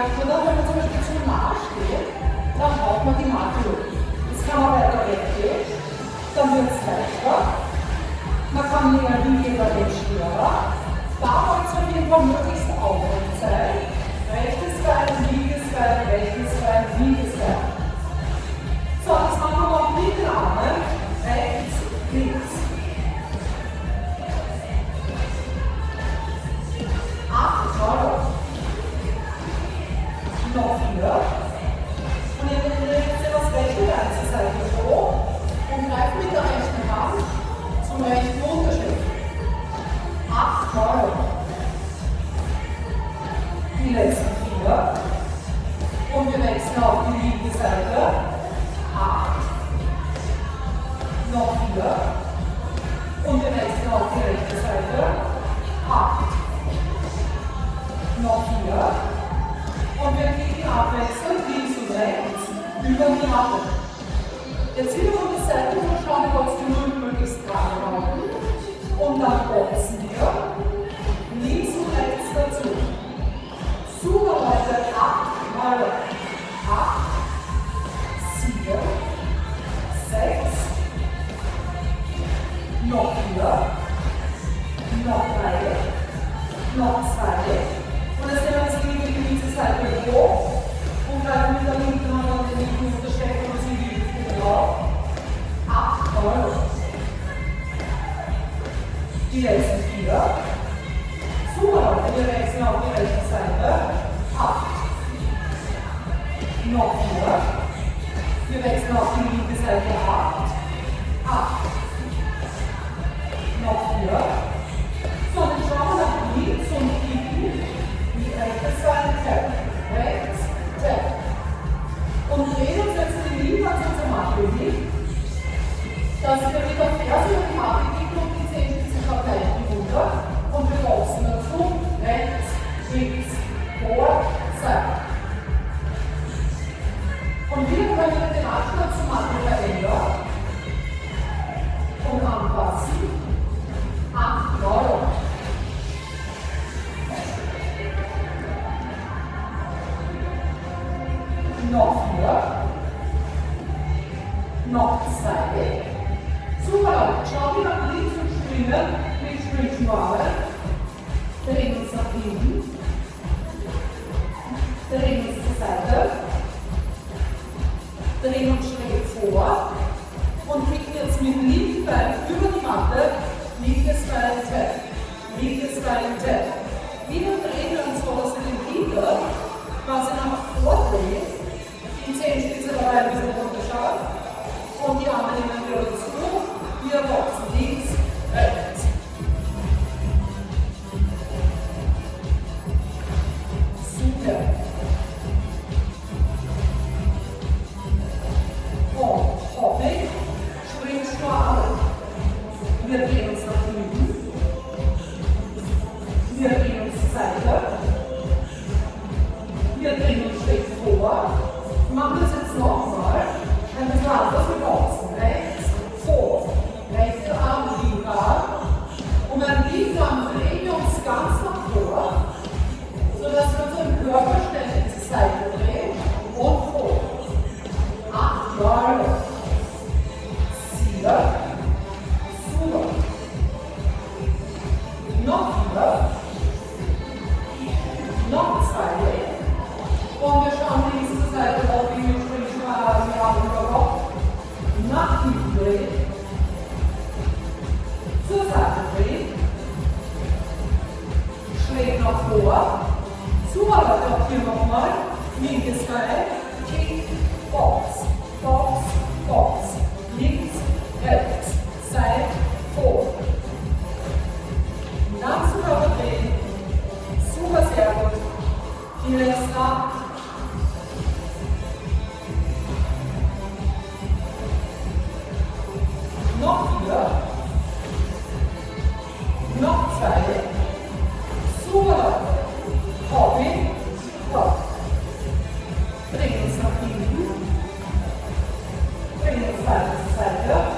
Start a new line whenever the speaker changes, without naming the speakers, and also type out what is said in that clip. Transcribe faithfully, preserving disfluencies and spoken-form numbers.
merkt man dann, wenn man zum Beispiel zu nah steht, dann braucht man die Matte hoch. Jetzt kann man weiter weggehen, dann wird es leichter. Man kann länger hingehen, dann wird es schwerer. Da wollt ihr auf jeden Fall möglichst aufrecht sein. Rechtes Bein, linkes Bein, rechtes Bein, linkes Bein. So, das machen wir auch mit den Armen. Rechts, links. Acht Mal. Noch vier. Und ihr legt das rechte Bein zur Seite hoch und greift mit der rechten Hand zum rechten Unterschenkel. Acht Mal. Die letzten vier. Und wir wechseln auf die linke Seite. Acht. Noch vier. Und wir wechseln auf die rechte Seite. Acht. Noch vier. Und wir kriegen abwechselnd links und rechts über die Matte. Jetzt wieder von der Seite und schauen wir uns die Rücken möglichst gerade halten. Und dann boxen wir links und rechts dazu. Super Leute, acht Mal. acht, sieben, sechs, noch vier, noch drei, noch zwei. Und jetzt nehmen wir das linke Knie zur Seite hoch und greifen mit der linken Hand an den linken Unterschenkel und ziehen die Hüfte drauf. acht Mal. Die letzten vier. Super, Leute, wir wechseln auf die rechte Seite. acht. Noch vier. Wir wechseln auf die linke Seite. acht. acht. Noch vier. So, dann schauen wir nach links und kicken. Die rechte Seite, tap, rechts, tap. Und drehen uns jetzt die Linie an unserer Matte hin, dass wir mit der Ferse über die Matte kicken und die Zehenspitzen verteilen runter. Und wir boxen dazu, rechts, links, vor, Seite. Und wir können den Abstand zur Matte verändern und anpassen. acht Mal. Noch vier. Noch zwei. Super, Leute. Schauen wir nach links und springen mit Springschmarren. Drehen uns nach hinten. Drehen uns zur Seite. Drehen uns schräg vor. Und kicken jetzt mit dem linken Bein über die Matte. Linkes Bein, tap. Linkes Bein, tap. Wieder drehen wir uns so, dass wir den Kiefer quasi nach vordrehen. Die Zehenspitze dabei ein bisschen runterschauen. Und die Arme nehmen wir dazu. Wir boxen links, rechts. Super. Und Hopping, Springschmarre. Wir drehen uns nach hinten. Wir drehen uns zur Seite. Wir drehen uns schräg vor. Wir machen das jetzt nochmal. Ein bisschen anders mit Boxen. Rechts, vor. Rechter Arm, linker Arm. Und beim linken Arm drehen wir uns ganz nach vor, sodass wir unseren Körper ständig zur Seite drehen und vor. Acht Mal. Sieben. Super. Noch wieder. Noch zwei. Und wir schauen links zur Seite auf, wie wir springen, die Arme über Kopf. Nach hinten drehen. Zur Seite drehen. Schräg nach vor. Super, Leute, auch hier nochmal. Linkes Bein. Kick, Box, Box, Box. Links, rechts, Seite, vor. Ganz Körper drehen. Super, sehr gut. Die letzten ab. Noch vier. Noch zwei. Super. Hopping. Hopp. Bringen uns nach hinten. Bringen uns weiter zur Seite.